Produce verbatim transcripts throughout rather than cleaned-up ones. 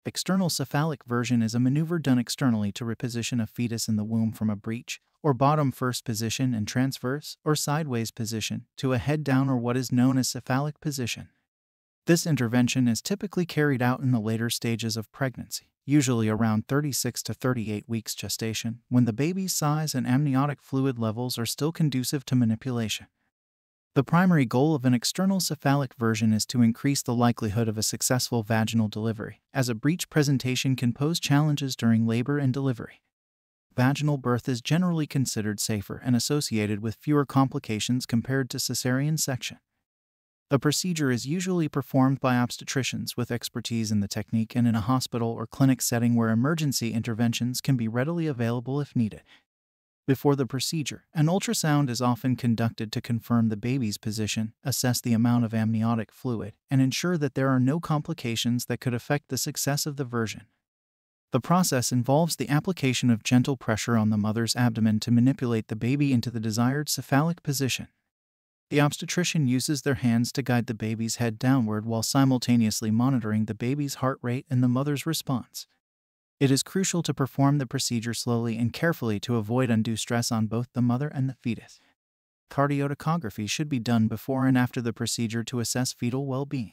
External cephalic version is a maneuver done externally to reposition a fetus in the womb from a breech, or bottom first position, and transverse, or sideways position, to a head down or what is known as cephalic position. This intervention is typically carried out in the later stages of pregnancy, usually around thirty-six to thirty-eight weeks gestation, when the baby's size and amniotic fluid levels are still conducive to manipulation. The primary goal of an external cephalic version is to increase the likelihood of a successful vaginal delivery, as a breech presentation can pose challenges during labor and delivery. Vaginal birth is generally considered safer and associated with fewer complications compared to cesarean section. The procedure is usually performed by obstetricians with expertise in the technique and in a hospital or clinic setting where emergency interventions can be readily available if needed. Before the procedure, an ultrasound is often conducted to confirm the baby's position, assess the amount of amniotic fluid, and ensure that there are no complications that could affect the success of the version. The process involves the application of gentle pressure on the mother's abdomen to manipulate the baby into the desired cephalic position. The obstetrician uses their hands to guide the baby's head downward while simultaneously monitoring the baby's heart rate and the mother's response. It is crucial to perform the procedure slowly and carefully to avoid undue stress on both the mother and the fetus. Cardiotocography should be done before and after the procedure to assess fetal well-being.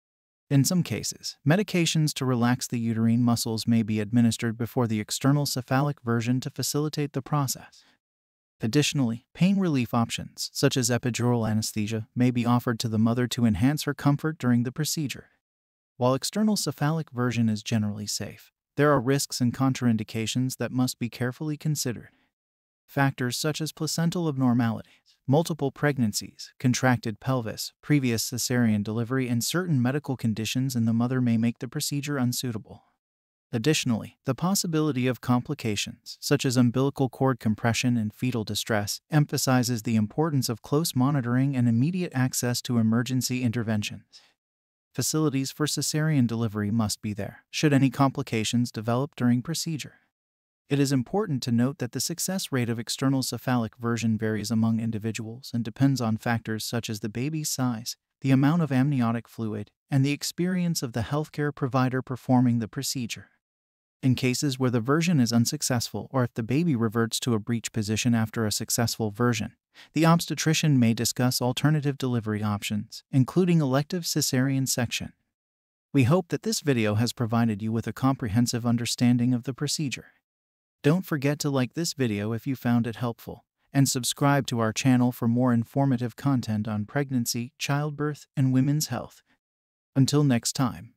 In some cases, medications to relax the uterine muscles may be administered before the external cephalic version to facilitate the process. Additionally, pain relief options, such as epidural anesthesia, may be offered to the mother to enhance her comfort during the procedure. While external cephalic version is generally safe, there are risks and contraindications that must be carefully considered. Factors such as placental abnormalities, multiple pregnancies, contracted pelvis, previous cesarean delivery, and certain medical conditions in the mother may make the procedure unsuitable. Additionally, the possibility of complications, such as umbilical cord compression and fetal distress, emphasizes the importance of close monitoring and immediate access to emergency interventions. Facilities for cesarean delivery must be there, should any complications develop during procedure. It is important to note that the success rate of external cephalic version varies among individuals and depends on factors such as the baby's size, the amount of amniotic fluid, and the experience of the healthcare provider performing the procedure. In cases where the version is unsuccessful or if the baby reverts to a breech position after a successful version, the obstetrician may discuss alternative delivery options, including elective cesarean section. We hope that this video has provided you with a comprehensive understanding of the procedure. Don't forget to like this video if you found it helpful, and subscribe to our channel for more informative content on pregnancy, childbirth, and women's health. Until next time.